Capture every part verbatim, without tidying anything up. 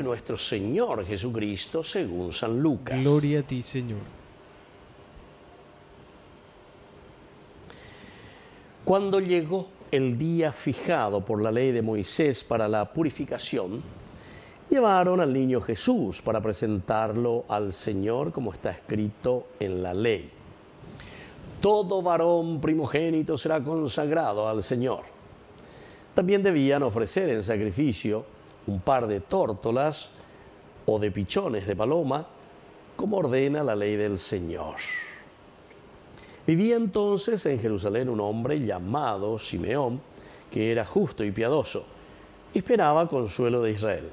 de nuestro Señor Jesucristo según San Lucas. Gloria a ti, Señor. Cuando llegó el día fijado por la ley de Moisés para la purificación, llevaron al niño Jesús para presentarlo al Señor como está escrito en la ley. Todo varón primogénito será consagrado al Señor. También debían ofrecer en sacrificio un par de tórtolas o de pichones de paloma, como ordena la ley del Señor. Vivía entonces en Jerusalén un hombre llamado Simeón, que era justo y piadoso, y esperaba consuelo de Israel.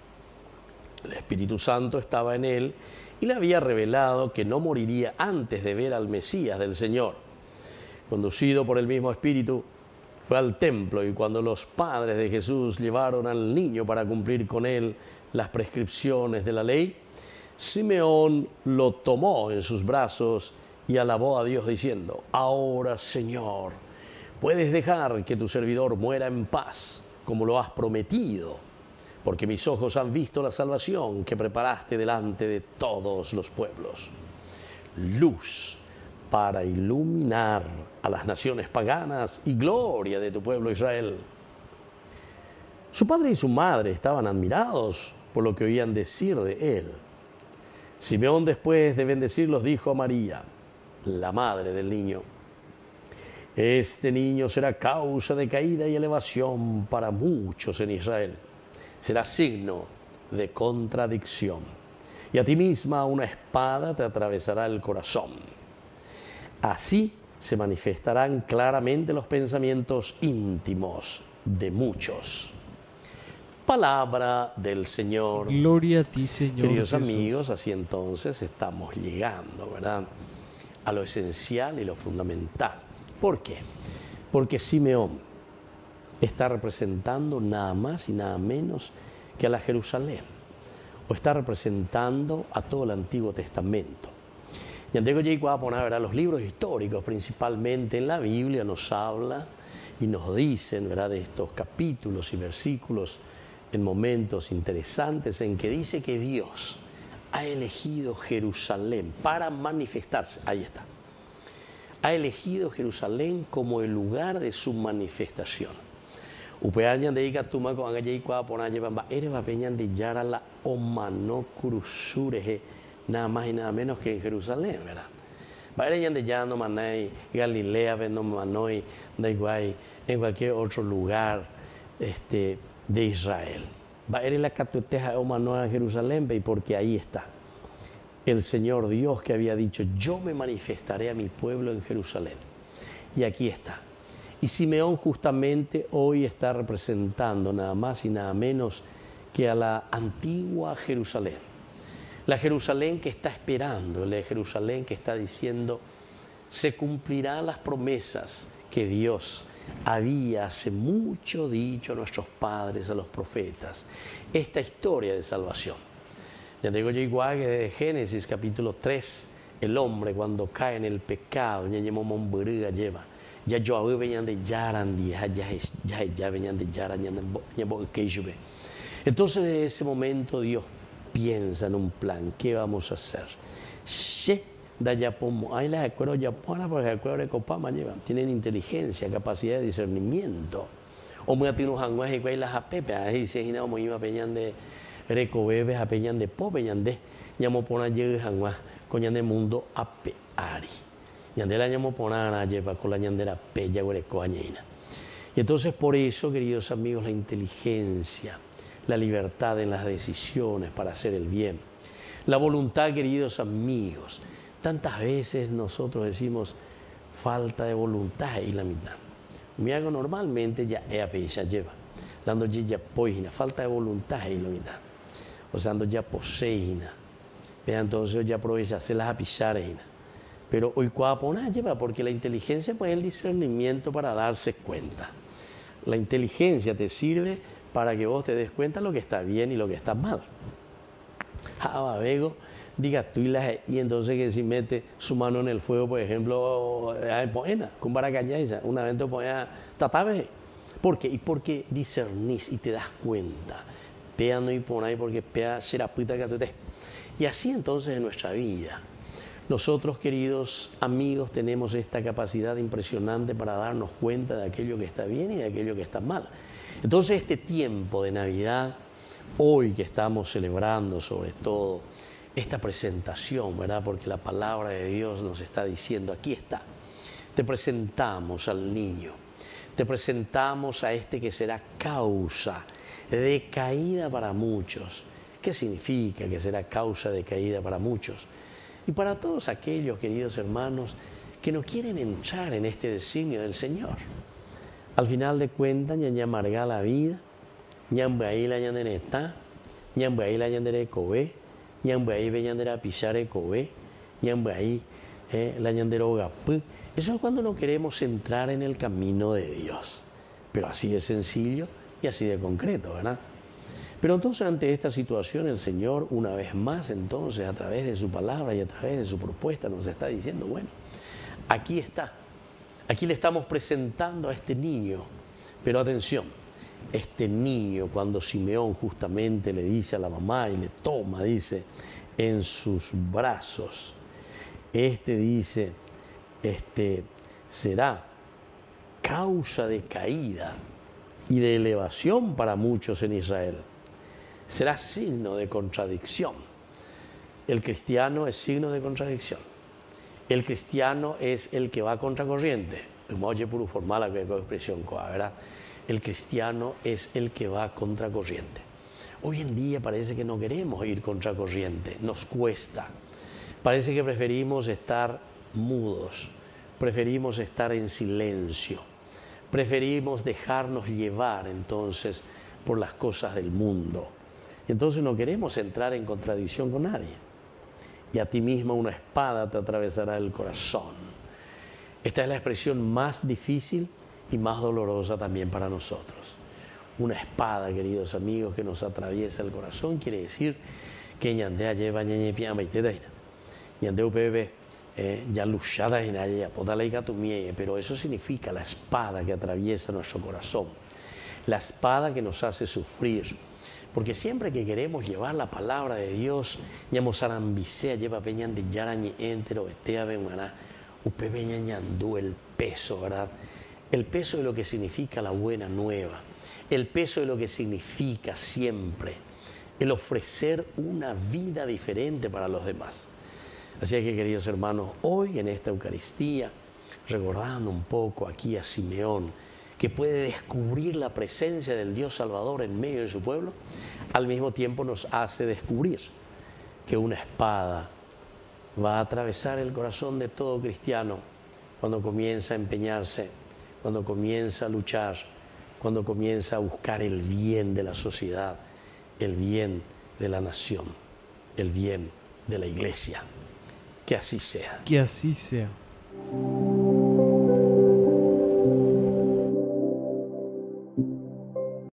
El Espíritu Santo estaba en él y le había revelado que no moriría antes de ver al Mesías del Señor. Conducido por el mismo Espíritu, fue al templo, y cuando los padres de Jesús llevaron al niño para cumplir con él las prescripciones de la ley, Simeón lo tomó en sus brazos y alabó a Dios diciendo: ahora, Señor, puedes dejar que tu servidor muera en paz, como lo has prometido, porque mis ojos han visto la salvación que preparaste delante de todos los pueblos. Luz para iluminar a las naciones paganas y gloria de tu pueblo Israel. Su padre y su madre estaban admirados por lo que oían decir de él. Simeón, después de bendecirlos, dijo a María, la madre del niño: este niño será causa de caída y elevación para muchos en Israel. Será signo de contradicción, y a ti misma una espada te atravesará el corazón. Así se manifestarán claramente los pensamientos íntimos de muchos. Palabra del Señor. Gloria a ti, Señor Queridos Jesús. amigos, así entonces estamos llegando, ¿verdad?, a lo esencial y lo fundamental. ¿Por qué? Porque Simeón está representando nada más y nada menos que a la Jerusalén, o está representando a todo el Antiguo Testamento. Y antes de a poner, ¿verdad?, los libros históricos, principalmente en la Biblia, nos habla y nos dicen, ¿verdad?, de estos capítulos y versículos en momentos interesantes en que dice que Dios ha elegido Jerusalén para manifestarse. Ahí está. Ha elegido Jerusalén como el lugar de su manifestación. Upeañan de Ica Tuma con Angayay Cuapona llevan Ereba Peñan de Yarala o Mano Cruzureje, nada más y nada menos que en Jerusalén, ¿verdad? Vayan de Llano Manay, Galilea, Vendo Manoy, Daiguay, en cualquier otro lugar este, de Israel. Va a ir la catuteja o Manoa a Jerusalén, y porque ahí está el Señor Dios que había dicho: yo me manifestaré a mi pueblo en Jerusalén. Y aquí está. Y Simeón justamente hoy está representando nada más y nada menos que a la antigua Jerusalén. La Jerusalén que está esperando, la Jerusalén que está diciendo: se cumplirán las promesas que Dios había hace mucho dicho a nuestros padres, a los profetas. Esta historia de salvación. Ya digo yo igual que de Génesis capítulo tres, el hombre cuando cae en el pecado, ya lleva, ya yo venían de yaran, ya ya ya venían de yaran, ya. Entonces de ese momento Dios piensa en un plan. ¿Qué vamos a hacer? Tienen inteligencia, capacidad de discernimiento. O muy atinos anguajes y las apepe, ahí se gina como iba peñan de recobebes a peñan de popeñan de llamo pona llegue anguas coñan de mundo apeari. Yandera llamo pona lleva con la ñandera pella hueco añeina. Y entonces por eso, queridos amigos, la inteligencia, la libertad en las decisiones para hacer el bien, la voluntad, queridos amigos. Tantas veces nosotros decimos falta de voluntad y la mitad. Me hago normalmente ya es a lleva, dando ya poina, falta de voluntad y la mitad. O sea, dando ya poseína. Entonces ya aprovecha hacer las apisareina. Pero hoy cuapona lleva, porque la inteligencia pues es el discernimiento para darse cuenta. La inteligencia te sirve para que vos te des cuenta lo que está bien y lo que está mal. Jababego, diga tú y la y entonces que si mete su mano en el fuego, por ejemplo, en poena, con baracañaiza, una vez poena tatabe. ¿Por qué? Y porque discernís y te das cuenta. pea no y por ahí porque pea será puta que te. Y así entonces en nuestra vida. Nosotros, queridos amigos, tenemos esta capacidad impresionante para darnos cuenta de aquello que está bien y de aquello que está mal. Entonces este tiempo de Navidad, hoy que estamos celebrando sobre todo esta presentación, ¿verdad? Porque la palabra de Dios nos está diciendo, aquí está, te presentamos al niño, te presentamos a este que será causa de caída para muchos. ¿Qué significa que será causa de caída para muchos? Y para todos aquellos, queridos hermanos, que no quieren entrar en este designio del Señor. Al final de cuentas, ña amarga la vida, ñambe ahí la ñandereta, ñambe ahí la ñandere cobe, ñambe ahí ve ñandera pisare cobe, ñambe ahí eh, la ñanderoga. Eso es cuando no queremos entrar en el camino de Dios. Pero así de sencillo y así de concreto, ¿verdad? Pero entonces ante esta situación el Señor una vez más entonces a través de su palabra y a través de su propuesta nos está diciendo, bueno, aquí está, aquí le estamos presentando a este niño, pero atención, este niño cuando Simeón justamente le dice a la mamá y le toma, dice, en sus brazos, este dice, este será causa de caída y de elevación para muchos en Israel. Será signo de contradicción. El cristiano es signo de contradicción. El cristiano es el que va contracorriente. Oye, por formal la expresión, ¿verdad? El cristiano es el que va contracorriente. Hoy en día parece que no queremos ir contracorriente, nos cuesta. Parece que preferimos estar mudos, preferimos estar en silencio, preferimos dejarnos llevar entonces por las cosas del mundo. Entonces no queremos entrar en contradicción con nadie. Y a ti misma una espada te atravesará el corazón. Esta es la expresión más difícil y más dolorosa también para nosotros. Una espada, queridos amigos, que nos atraviesa el corazón, quiere decir que ñandea lleva ñeñe piama y tedaina. Ñandeu bebe ya luchada en ella, podaleika tu mie, pero eso significa la espada que atraviesa nuestro corazón. La espada que nos hace sufrir. Porque siempre que queremos llevar la palabra de Dios, ñamosarambisea lleva peñan de yarañi entero, etea bemuana, upe ñandú el peso, ¿verdad? El peso de lo que significa la buena nueva, el peso de lo que significa siempre el ofrecer una vida diferente para los demás. Así que, queridos hermanos, hoy en esta Eucaristía, recordando un poco aquí a Simeón, que puede descubrir la presencia del Dios Salvador en medio de su pueblo, al mismo tiempo nos hace descubrir que una espada va a atravesar el corazón de todo cristiano cuando comienza a empeñarse, cuando comienza a luchar, cuando comienza a buscar el bien de la sociedad, el bien de la nación, el bien de la iglesia. Que así sea. Que así sea.